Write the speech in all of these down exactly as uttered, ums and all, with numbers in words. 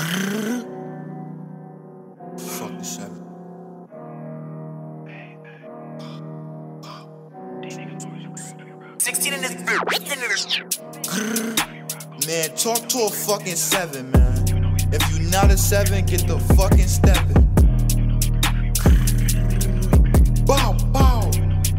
Fucking seven. sixteen in this. Man, talk to a fucking seven, man. If you not a seven, get the fucking steppin'. Bow, bow.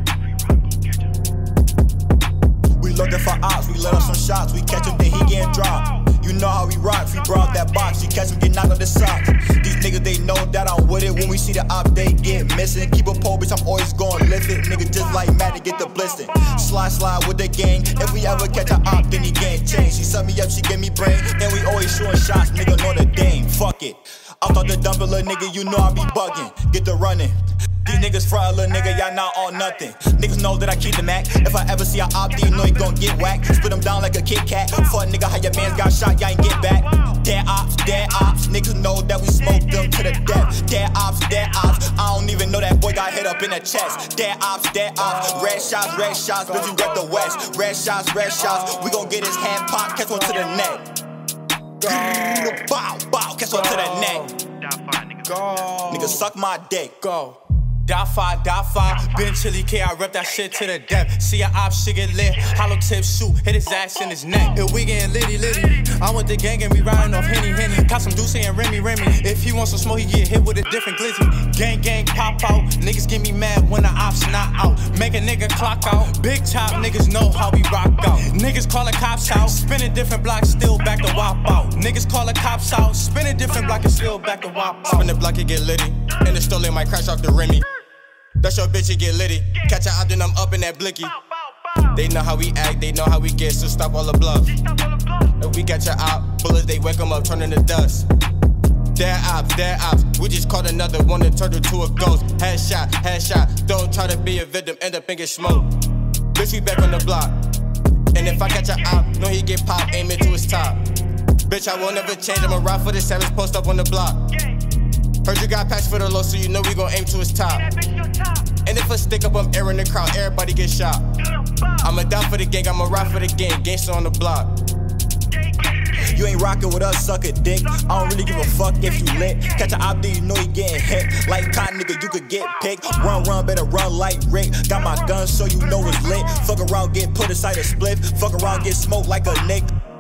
We looking for ops, we let off some shots. We catch him, then he getting dropped. You know how we rock, we brought that box. You catch him, get knocked on the socks. These niggas, they know that I'm with it. When we see the op, they get missing. Keep a pole, bitch, I'm always gon' lift it. Nigga just like Matt to get the blistering. Slide, slide with the gang. If we ever catch a op, then he getting changed. She set me up, she give me brain. And we always shooting shots, nigga know the Dame. Fuck it. I thought the dump a little nigga, you know I be bugging. Get the running. These niggas front, little nigga, y'all not all nothing. Niggas know that I keep the Mac. If I ever see a op, then you know he gon' get whacked. Spit him down like a Kit Kat. Fuck nigga, how your mans got shot, y'all ain't get back. Dead ops, dead ops. Niggas know that we smoke them to the death. Dead ops, dead ops. I don't even know that boy got hit up in the chest. Dead ops, dead ops. Red shots, red shots. Bitch, you rep the West. Red shots, red shots. We gon' get his hand popped, catch one to the neck. Bow, bow, catch one to the neck. Go. Nigga, suck my dick. Go. Die five, die five, been chilly K, I rep that shit to the death. See a op, shit get lit, hollow tip shoot, hit his ass in his neck. If we getting litty, litty, I'm with the gang and we riding off Henny, Henny. Caught some Deuce and Remy, Remy. If he wants some smoke, he get hit with a different glizzy. Gang, gang, pop out, niggas get me mad when the ops not out. Make a nigga clock out, big chop, niggas know how we rock out. Niggas call the cops out, spinning different blocks, still back to wop out. Niggas call the cops out, spinning different blocks and still back to wop out. Spin the block, it get litty, and the stolen might crash off the Remy. That's your bitch, it get litty. Catch a op, then I'm up in that blicky. They know how we act, they know how we get, so stop all the bluff. If we catch a op, bullets, they wake them up, turn into dust. Dead ops, dead ops, we just caught another one that turned into a ghost. Headshot, headshot, don't try to be a victim, end up and get smoked. Bitch, we back on the block. And if I catch a op, know he get popped, aim it to his top. Bitch, I will never change, I'ma ride for the savage, post up on the block. Heard you got patch for the low, so you know we gon' aim to his top. And if I stick up, I'm airing the crowd, everybody get shot. I'ma die for the gang, I'ma ride for the gang, gangsta on the block. You ain't rockin' with us, suck a dick. I don't really give a fuck if you lit. Catch a op, then you know you getting hit. Like cotton, nigga, you could get picked. Run, run, better run like Rick. Got my gun, so you know it's lit. Fuck around, get put inside a split. Fuck around, get smoked like a Nick.